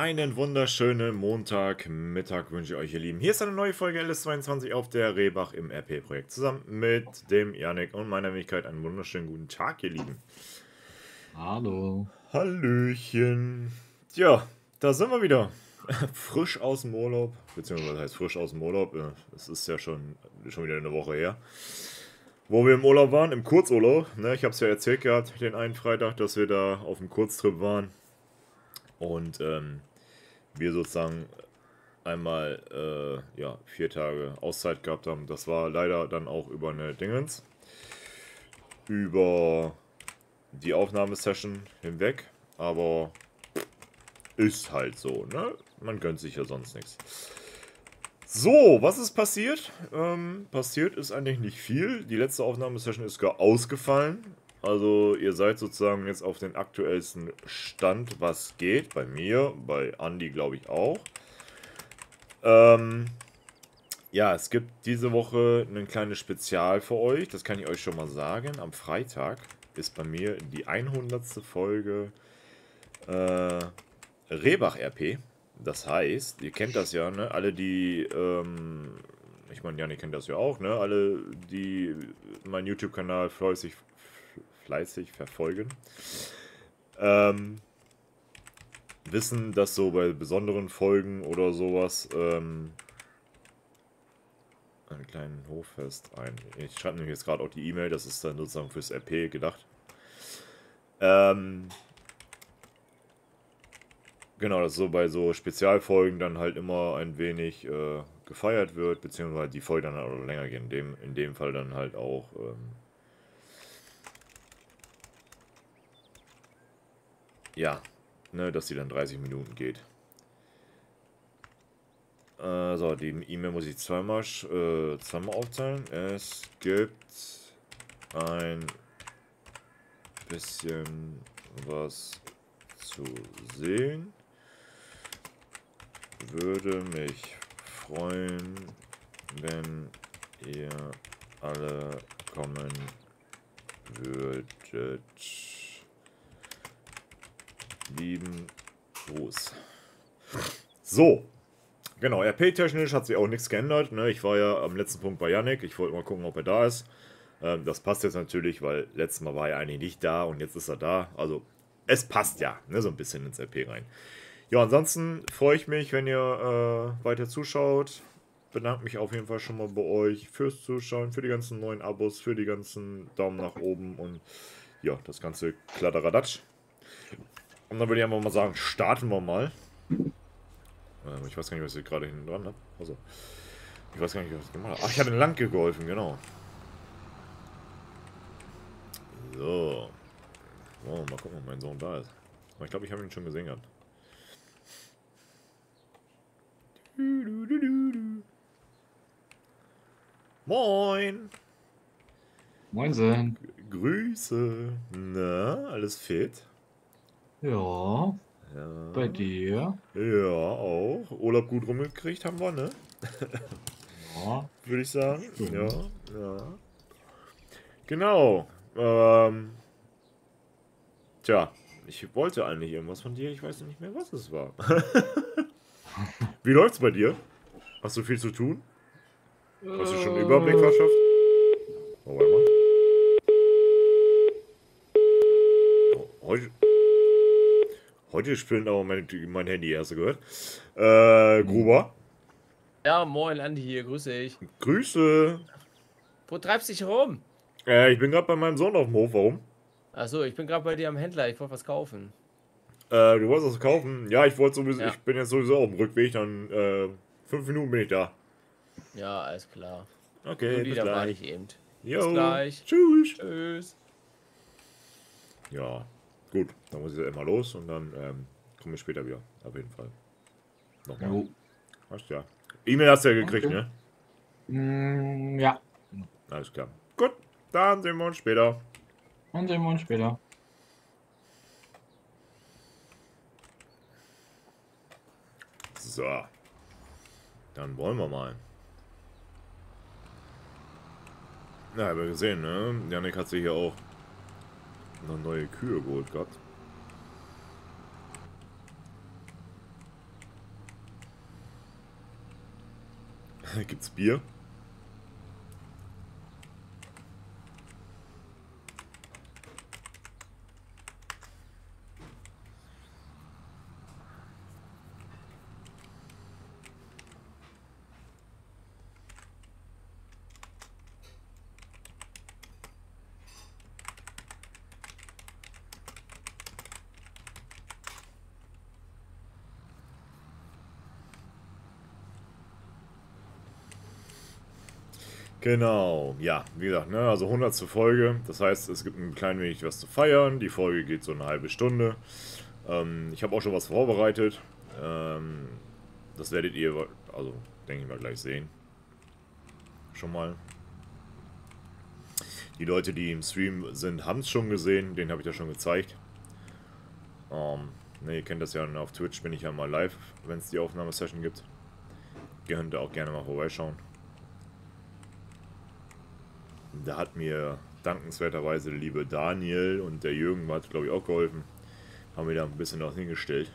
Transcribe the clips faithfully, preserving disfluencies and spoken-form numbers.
Einen wunderschönen Montagmittag wünsche ich euch, ihr Lieben. Hier ist eine neue Folge L S zweiundzwanzig auf der Rehbach im R P-Projekt. Zusammen mit dem Yannick und meiner Wenigkeit einen wunderschönen guten Tag, ihr Lieben. Hallo. Hallöchen. Tja, da sind wir wieder. Frisch aus dem Urlaub. Beziehungsweise was heißt frisch aus dem Urlaub? Es ist ja schon, schon wieder eine Woche her. Wo wir im Urlaub waren, im Kurzurlaub. Ne, ich habe es ja erzählt gehabt, den einen Freitag, dass wir da auf dem Kurztrip waren. Und ähm, wir sozusagen einmal äh, ja, vier Tage Auszeit gehabt haben. Das war leider dann auch über eine Dingens. Über die Aufnahmesession hinweg. Aber ist halt so, ne? Man gönnt sich ja sonst nichts. So, was ist passiert? Ähm, passiert ist eigentlich nicht viel. Die letzte Aufnahmesession ist gar ausgefallen. Also ihr seid sozusagen jetzt auf den aktuellsten Stand, was geht. Bei mir, bei Andy glaube ich auch. Ähm, ja, es gibt diese Woche ein kleines Spezial für euch. Das kann ich euch schon mal sagen. Am Freitag ist bei mir die hundertste Folge äh, Rehbach R P. Das heißt, ihr kennt das ja, ne? Alle, die, ähm, ich meine, Janik kennt das ja auch, ne? Alle, die meinen YouTube-Kanal fleißig, fleißig verfolgen, ähm, wissen, dass so bei besonderen Folgen oder sowas, ähm, einen kleinen Hoffest ein. Ich schreibe nämlich jetzt gerade auch die E-Mail, das ist dann sozusagen fürs R P gedacht. Ähm, Genau, dass so bei so Spezialfolgen dann halt immer ein wenig äh, gefeiert wird, beziehungsweise die Folge dann halt auch länger geht. In dem, in dem Fall dann halt auch. Ähm, ja, ne, dass die dann dreißig Minuten geht. Äh, so, die E-Mail muss ich zweimal, äh, zweimal aufteilen. Es gibt ein bisschen was zu sehen. Würde mich freuen, wenn ihr alle kommen würdet. Lieben Gruß. So, genau, R P-technisch hat sich auch nichts geändert. Ne? Ich war ja am letzten Punkt bei Yannick. Ich wollte mal gucken, ob er da ist. Ähm, das passt jetzt natürlich, weil letztes Mal war er eigentlich nicht da und jetzt ist er da. Also, es passt ja, ne, so ein bisschen ins R P rein. Ja, ansonsten freue ich mich, wenn ihr äh, weiter zuschaut. Bedanke mich auf jeden Fall schon mal bei euch fürs Zuschauen, für die ganzen neuen Abos, für die ganzen Daumen nach oben und ja, das ganze Kladderadatsch. Und dann würde ich einfach mal sagen, starten wir mal. Ähm, ich weiß gar nicht, was ich gerade hinten dran habe. Also, ich weiß gar nicht, was ich gemacht habe. Ach, ich habe den Land geholfen, genau. So. Oh, mal gucken, ob mein Sohn da ist. Aber ich glaube, ich habe ihn schon gesehen gehabt. Moin! Moinsen. Grüße! Na, alles fit? Ja, Ja. bei dir? Ja, auch. Urlaub gut rumgekriegt haben wir, ne? Ja, Würde ich sagen. stimmt. Ja, ja. Genau. Ähm. Tja, ich wollte eigentlich irgendwas von dir, ich weiß nicht mehr, was es war. Wie läuft's bei dir? Hast du viel zu tun? Hast du schon einen Überblick verschafft? Oh, warte mal. Oh, heute, heute spinnt aber mein, mein Handy, hast du gehört? Äh, Gruber? Ja, moin, Andi hier, grüße dich. Grüße. Wo treibst du dich rum? Äh, ich bin gerade bei meinem Sohn auf dem Hof, warum? Achso, ich bin gerade bei dir am Händler, ich wollte was kaufen. Äh, du wolltest was kaufen? Ja, ich wollte sowieso, Ja. ich bin jetzt sowieso auf dem Rückweg, dann, äh, fünf Minuten bin ich da. Ja, alles klar. Okay, Juli, bis da warte gleich. ich eben. Jo, Bis gleich. tschüss. Tschüss. Ja, gut, dann muss ich ja immer los und dann ähm, komme ich später wieder, auf jeden Fall. Nochmal. Jo. Hast ja. E-Mail hast du ja gekriegt, Okay. ne? Mm, ja, Alles klar. Gut, dann sehen wir uns später. dann sehen wir uns später. So. Dann wollen wir mal. Na, ja, haben wir gesehen, ne? Janik hat sich hier auch noch neue Kühe geholt gehabt. Gibt's Bier? Genau, ja, wie gesagt, ne, also hundertste Folge, das heißt, es gibt ein klein wenig was zu feiern, die Folge geht so eine halbe Stunde, ähm, ich habe auch schon was vorbereitet, ähm, das werdet ihr, also, denke ich mal, gleich sehen, schon mal. Die Leute, die im Stream sind, haben es schon gesehen, den habe ich ja schon gezeigt. Ähm, ne, ihr kennt das ja, auf Twitch bin ich ja mal live, wenn es die Aufnahmesession gibt. Ihr könnt da auch gerne mal vorbeischauen. Da hat mir dankenswerterweise der liebe Daniel und der Jürgen hat, glaube ich, auch geholfen. Haben mir da ein bisschen was hingestellt.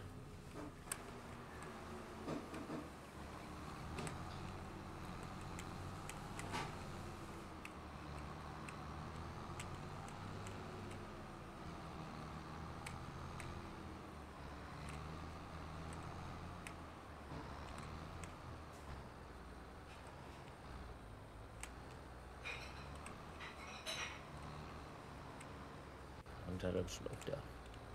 Und dann schon auf der.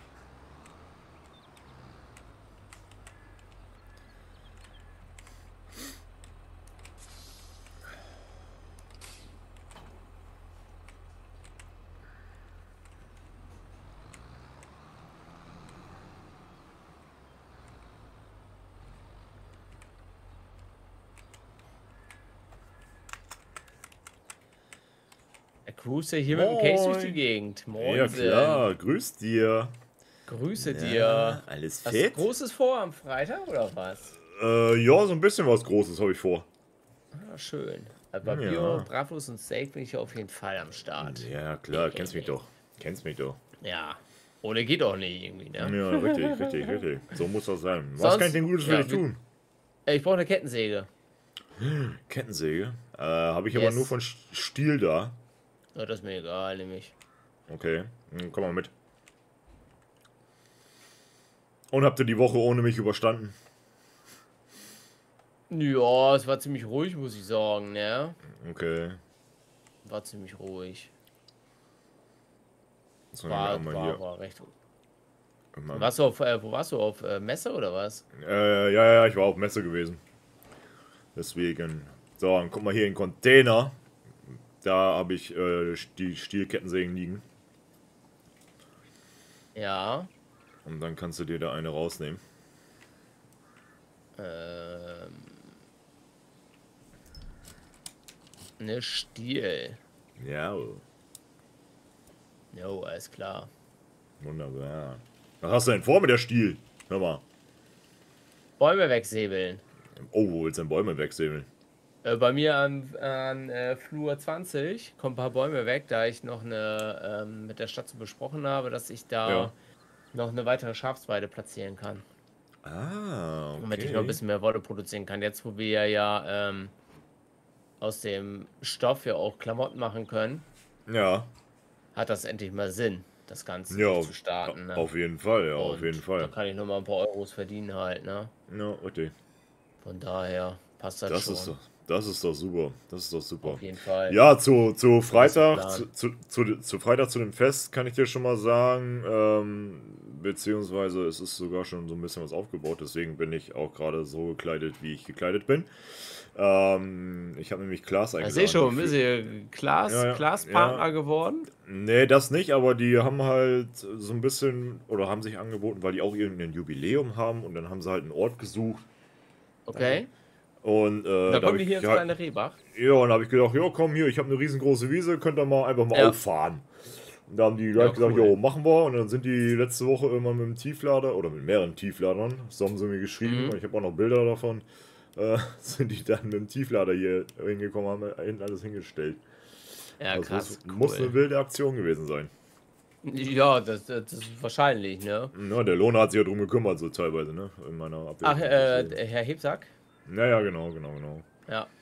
Grüße hier mit dem Case durch die Gegend. Moin. Ja klar, grüß dir. Grüße Ja, dir. alles Hast fit? du Großes vor am Freitag oder was? Äh, ja, so ein bisschen was Großes habe ich vor. Ah, schön. Aber Ja. Bier, Bratwurst und Steak bin ich auf jeden Fall am Start. Ja klar, kennst mich doch. Kennst mich doch. Ja. Ohne geht auch nicht irgendwie, ne? Ja, richtig, richtig, richtig. So muss das sein. Was Sonst- kann ich denn Gutes für ja, dich wie- tun? Äh, Ich brauche eine Kettensäge. Kettensäge. Äh, habe ich aber Yes. nur von Stiel da. Ja, das ist mir egal, nämlich. Okay, hm, komm mal mit. Und habt ihr die Woche ohne mich überstanden? Ja, es war ziemlich ruhig, muss ich sagen, ne? Okay. War ziemlich ruhig. Das war, War, mal war, hier. war recht. Mal- Warst du auf, äh, wo warst du? Auf äh, Messe oder was? Äh, ja, ja, ich war auf Messe gewesen. Deswegen. So, dann guck mal hier in den Container. Da habe ich äh, die Stielkettensägen liegen. Ja. Und dann kannst du dir da eine rausnehmen. Ähm. Ne Stiel. Ja, Jo, alles klar. wunderbar. Was hast du denn vor mit der Stiel? Hör mal. Bäume wegsäbeln. Oh, wo willst du denn Bäume wegsäbeln? Äh, bei mir an, an äh, Flur zwanzig kommen ein paar Bäume weg, da ich noch eine ähm, mit der Stadt so besprochen habe, dass ich da Ja. noch eine weitere Schafsweide platzieren kann. Ah, okay. Damit ich noch ein bisschen mehr Wolle produzieren kann. Jetzt, wo wir ja ähm, aus dem Stoff ja auch Klamotten machen können, Ja, hat das endlich mal Sinn, das Ganze ja, zu starten. Ne? auf jeden Fall, ja, auf Und jeden Da Fall. kann ich noch mal ein paar Euros verdienen halt, ne? Ja, richtig. Von daher passt das, Das schon. ist doch, das ist doch super. Das ist doch super. Auf jeden Fall. Ja, zu, zu der Freitag, Plan. zu, zu, zu, zu Freitag zu dem Fest kann ich dir schon mal sagen, ähm, beziehungsweise es ist sogar schon so ein bisschen was aufgebaut, deswegen bin ich auch gerade so gekleidet, wie ich gekleidet bin. Ähm, ich habe nämlich Klaas Ich eingeladen. sehe schon, die bist für- du Klaas, Ja, ja, Klaas-Partner ja. geworden? Nee, das nicht, aber die haben halt so ein bisschen, oder haben sich angeboten, weil die auch irgendein Jubiläum haben und dann haben sie halt einen Ort gesucht. Okay. Und äh, Da da hab kommen die ich hier ins halt- kleine Rehbach. Ja, und da habe ich gedacht, ja komm hier, ich habe eine riesengroße Wiese, könnt ihr mal einfach mal Ja. auffahren. Und da haben die gleich Ja, gesagt, cool. jo, machen wir. Und dann sind die letzte Woche immer mit dem Tieflader, oder mit mehreren Tiefladern, so haben sie mir geschrieben, Mhm. und ich habe auch noch Bilder davon, äh, sind die dann mit dem Tieflader hier hingekommen, haben hinten alles hingestellt. Ja, Also krass. muss, muss eine Cool. wilde Aktion gewesen sein. Ja, das, das ist wahrscheinlich, ne? Ja, der Lohner hat sich ja drum gekümmert, so teilweise, ne? In meiner Abwesenheit. Ach, äh, Deswegen. Herr Hebsack? Ja, ja, genau, genau, genau. Ja.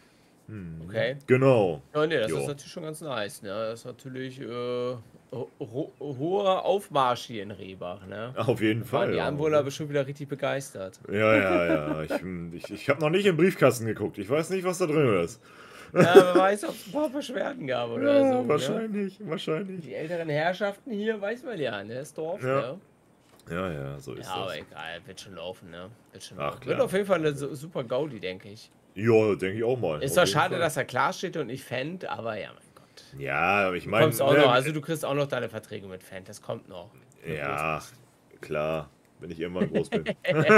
Hm. Okay. Genau. Ja, nee, das Jo. ist natürlich schon ganz nice, ne? Das ist natürlich äh, ho ho hoher Aufmarsch hier in Rehbach, ne? Auf jeden Da waren Fall. die Ja, Anwohner bestimmt wieder richtig begeistert. ja, ja. ja. Ich, ich, ich habe noch nicht im Briefkasten geguckt. Ich weiß nicht, was da drin ist. Ja, wer weiß, ob es ein paar Beschwerden gab oder Ja, so. Ne? wahrscheinlich, wahrscheinlich. Die älteren Herrschaften hier, weiß man ja, ne? Das Dorf, Ja. ne? Ja, ja, so ist Ja, aber das. egal, wird schon laufen, ne? Wird schon Ach, laufen. Wird klar. auf jeden Fall eine su- super Gaudi, denke ich. Ja, denke ich auch mal. Ist Auf zwar jeden schade, Fall. dass er klar steht und nicht Fendt, aber ja, mein Gott. Ja, aber ich Du meine. kommst auch ne, noch, also du kriegst auch noch deine Verträge mit Fendt, das kommt noch. Ja, klar. Wenn ich irgendwann groß bin.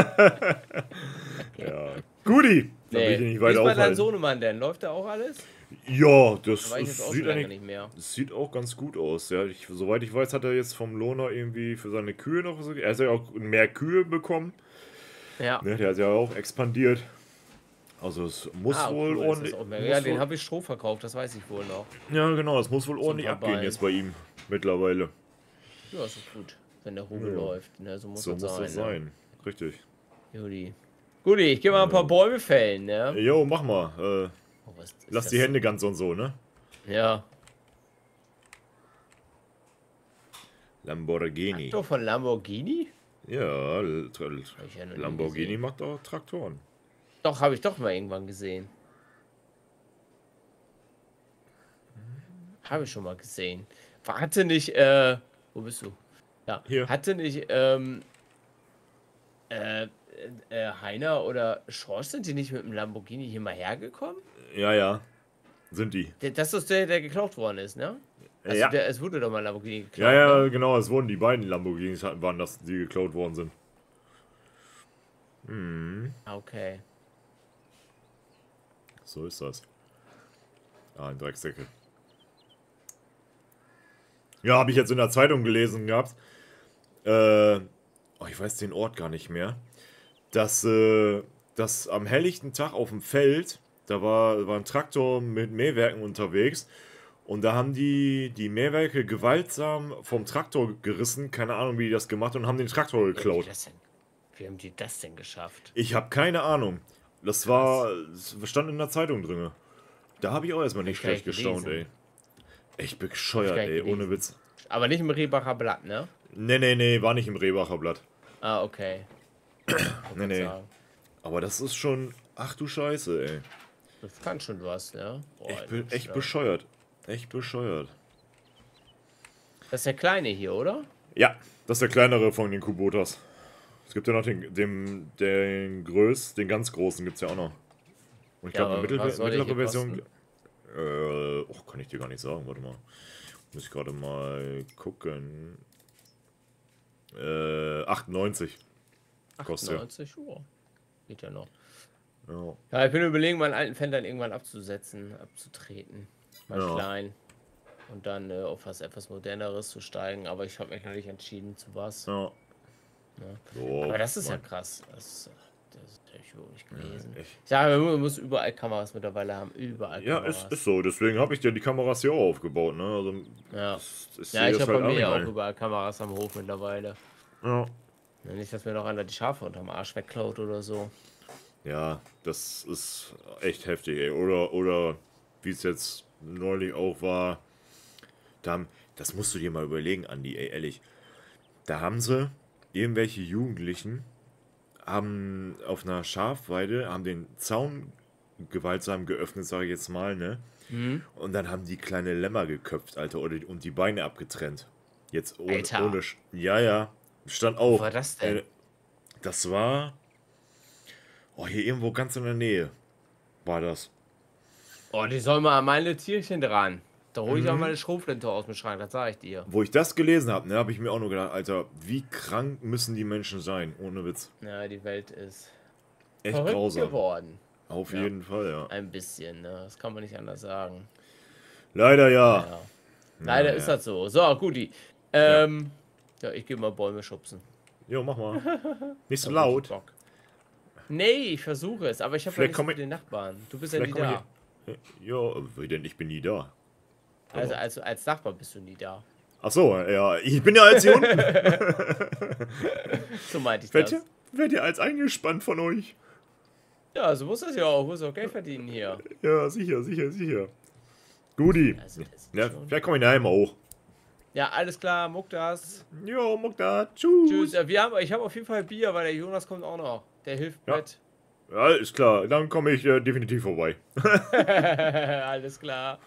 Ja. Guti! Dann will ich dich nicht Wie ist weiter bei deinem aufhalten. Sohnemann denn? Läuft da auch alles? Ja, Da das war ich jetzt ist, auch sieht schon lange eigentlich. nicht mehr. Das sieht auch ganz gut aus. Ja, ich, soweit ich weiß, hat er jetzt vom Lohner irgendwie für seine Kühe noch so. Er hat ja auch mehr Kühe bekommen. Ja. Ne, der hat ja auch expandiert. Also es muss Ah, wohl cool, ist ordentlich. das auch mehr. muss Ja, den wohl, habe ich Stroh verkauft, das weiß ich wohl noch. ja, genau, das muss wohl ordentlich paar abgehen Ballen. jetzt bei ihm mittlerweile. Ja, ist doch gut, wenn der Rubel Ja. läuft. Ne? So muss So das muss sein. das ne? sein. Richtig. Judy. Guti, ich gehe mal ein paar Bäume fällen, ne? Jo, mach mal. Äh, Oh, was ist lass das die denn? Hände ganz und so, ne? Ja. Lamborghini. Doch von Lamborghini? Ja, L- L- Hab ich ja noch nie Lamborghini gesehen. macht auch Traktoren. Doch, habe ich doch mal irgendwann gesehen. Habe ich schon mal gesehen. Hatte nicht, äh, wo bist du? Ja, Hier. hatte nicht, ähm, äh, äh, Heiner oder Schorsch, sind die nicht mit dem Lamborghini hier mal hergekommen? Ja, ja. Sind die. Der, das ist der, der geklaut worden ist, ne? Also ja. der, es wurde doch mal ein Lamborghini geklaut, Ja, ja, ne? genau. Es wurden die beiden Lamborghinis, hatten- waren das, die geklaut worden sind. Ah, okay. So ist das. Ah, ein Drecksäckel. Ja, habe ich jetzt in der Zeitung gelesen gehabt. Äh, oh, ich weiß den Ort gar nicht mehr. Dass, äh, dass am helllichten Tag auf dem Feld, da war, war ein Traktor mit Mähwerken unterwegs. Und da haben die die Mähwerke gewaltsam vom Traktor gerissen. Keine Ahnung, wie die das gemacht haben, und haben den Traktor Wie haben, die geklaut. das denn, wie haben die das denn geschafft? Ich habe keine Ahnung. Das war, es stand in der Zeitung drin. Da habe ich auch erstmal nicht Hab ich schlecht gar nicht gestaunt, ey. gelesen. Echt bescheuert, Hab ich gar ey, nicht ohne gelesen. Witz. Aber nicht im Rehbacher Blatt, ne? Nee, nee, nee, war nicht im Rehbacher Blatt. Ah, okay. Nee, nee. Sagen. Aber das ist schon, ach du Scheiße, ey. Das kann schon was, ne? Boah, Echt, be das ist echt ja- bescheuert. Echt bescheuert. Das ist der Kleine hier, oder? Ja, das ist der kleinere von den Kubotas. Es gibt ja noch den, den, den Größ, den ganz großen gibt's ja auch noch. Und ich Ja, glaube, aber die mittlere, was soll der mittlere hier Version. Äh, oh, kann ich dir gar nicht sagen, warte mal. Muss ich gerade mal gucken. Äh, achtundneunzig. Kostet ja. achtundneunzig Uhr. Geht ja noch. Ja. Ja, ich bin überlegen, meinen alten Fan dann irgendwann abzusetzen, abzutreten. Mal Ja. klein. Und dann äh, auf was etwas moderneres zu steigen. Aber ich habe mich noch nicht entschieden, zu was. Ja. Ja. So, Aber das ist ja Mann. krass. Das, das habe ich überhaupt nicht gelesen. echt. Ich sage, man muss überall Kameras mittlerweile haben. Überall Ja, Kameras. ist, ist so. Deswegen habe ich dir die Kameras hier auch aufgebaut, ne? Also, Ja, das, ich ja sehe ich das habe halt bei mir ja auch auch nicht überall Kameras am Hof mittlerweile. ein. Ja. Ja, nicht, dass mir noch einer die Schafe unterm Arsch wegklaut oder so. Ja, das ist echt heftig, ey. Oder, oder wie es jetzt neulich auch war, da haben, das musst du dir mal überlegen, Andi, ey, ehrlich. Da haben sie irgendwelche Jugendlichen, haben auf einer Schafweide, haben den Zaun gewaltsam geöffnet, sage ich jetzt mal, ne? Mhm. Und dann haben die kleine Lämmer geköpft, Alter, oder, und die Beine abgetrennt. Jetzt ohne, Alter. ohne Sch- ja, ja, stand auch. Wo war das denn? Äh, das war, oh, hier irgendwo ganz in der Nähe war das. Oh, die soll mal an meine Tierchen dran. Da hole ich auch Mhm. meine Schrotflinte aus dem Schrank, das sage ich dir. Wo ich das gelesen habe, ne, habe ich mir auch nur gedacht, Alter, wie krank müssen die Menschen sein, ohne Witz. Ja, die Welt ist Echt verrückt grausam. geworden. Auf Ja. jeden Fall, ja. Ein bisschen, ne? Das kann man nicht anders sagen. Leider ja. Ja. Leider Ja, ist ja. das so. So, guti. Ähm, ja, ich gehe mal Bäume schubsen. Jo, mach mal. Nicht so Da hab ich laut. Bock. Nee, ich versuche es, aber ich habe ja Vielleicht nicht komm so ich- den Nachbarn. Du bist ja nie Vielleicht komm da. ich. Ja, wie denn? Ich bin nie da. Also als, als Nachbar bist du nie da. Ach so, ja, ich bin ja als hier unten. So meinte ich Werdet das. ihr, werdet ihr als eingespannt von euch? Ja, so muss das ja auch. Muss auch Geld verdienen hier. Ja, sicher, sicher, sicher. Guti. Also, das ist Ja, schon- vielleicht komme ich nachher mal hoch. Ja, alles klar, muck das. Jo, Mokta. Tschüss. Tschüss. Ja, wir haben, ich habe auf jeden Fall Bier, weil der Jonas kommt auch noch. Der hilft Ja. mit. Ja, ist klar. Dann komme ich äh, definitiv vorbei. Alles klar.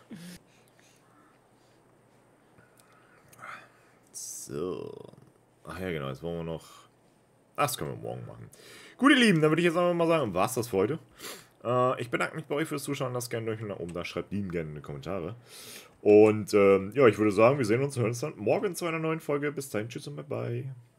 So. Ach ja, genau. Jetzt wollen wir noch... Ach, das können wir morgen machen. Gut, ihr Lieben, dann würde ich jetzt einfach mal sagen, war's das für heute. Äh, ich bedanke mich bei euch fürs Zuschauen. Lasst gerne durch nach oben da. Schreibt lieben gerne in die Kommentare. Und ähm, ja, ich würde sagen, wir sehen uns und hören uns dann morgen zu einer neuen Folge. Bis dahin, tschüss und bye bye.